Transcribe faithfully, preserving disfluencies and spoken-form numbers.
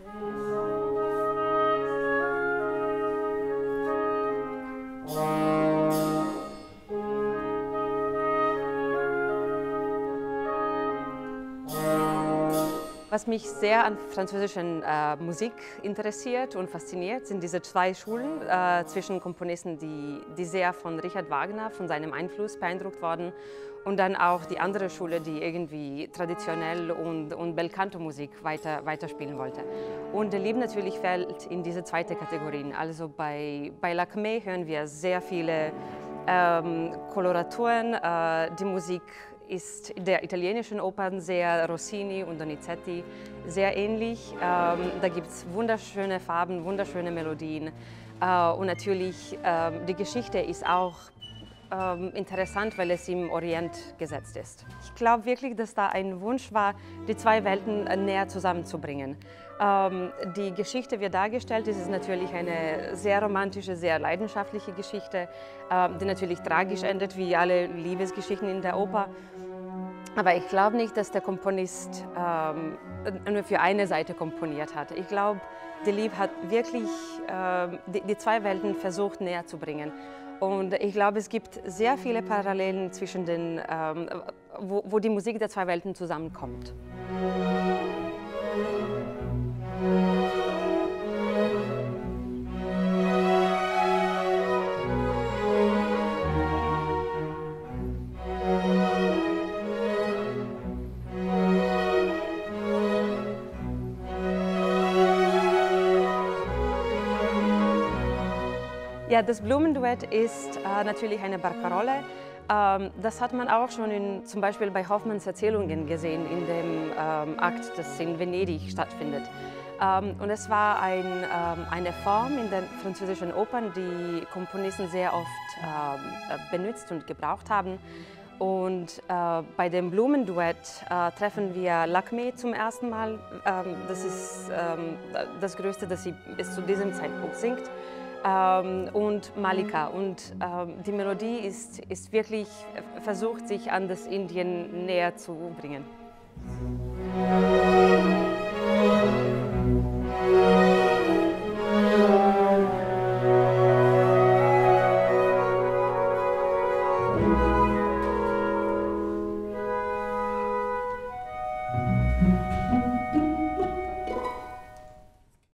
Was mich sehr an französischer äh, Musik interessiert und fasziniert, sind diese zwei Schulen äh, zwischen Komponisten, die, die sehr von Richard Wagner, von seinem Einfluss beeindruckt wurden, und dann auch die andere Schule, die irgendwie traditionell und, und Bel Canto Musik weiter, weiterspielen wollte. Und der Lieb natürlich fällt in diese zweite Kategorie. Also bei, bei Lakmé hören wir sehr viele ähm, Koloraturen, äh, die Musik ist in der italienischen Opern sehr Rossini und Donizetti sehr ähnlich. Ähm, da gibt es wunderschöne Farben, wunderschöne Melodien. Äh, und natürlich, ähm, die Geschichte ist auch ähm, interessant, weil es im Orient gesetzt ist. Ich glaube wirklich, dass da ein Wunsch war, die zwei Welten näher zusammenzubringen. Ähm, die Geschichte wird dargestellt, es ist natürlich eine sehr romantische, sehr leidenschaftliche Geschichte, ähm, die natürlich tragisch endet, wie alle Liebesgeschichten in der Oper. Aber ich glaube nicht, dass der Komponist ähm, nur für eine Seite komponiert hat. Ich glaube, Delibes hat wirklich äh, die, die zwei Welten versucht näher zu bringen. Und ich glaube, es gibt sehr viele Parallelen zwischen den, ähm, wo, wo die Musik der zwei Welten zusammenkommt. Ja, das Blumenduett ist äh, natürlich eine Barcarolle. Ähm, das hat man auch schon in, zum Beispiel bei Hoffmanns Erzählungen gesehen, in dem ähm, Akt, das in Venedig stattfindet. Ähm, und es war ein, ähm, eine Form in den französischen Opern, die Komponisten sehr oft ähm, benutzt und gebraucht haben. Und äh, bei dem Blumenduett äh, treffen wir Lakmé zum ersten Mal. Ähm, das ist ähm, das Größte, das sie bis zu diesem Zeitpunkt singt. Ähm, und Malika. Und ähm, die Melodie ist, ist wirklich versucht, sich an das Indien näher zu bringen.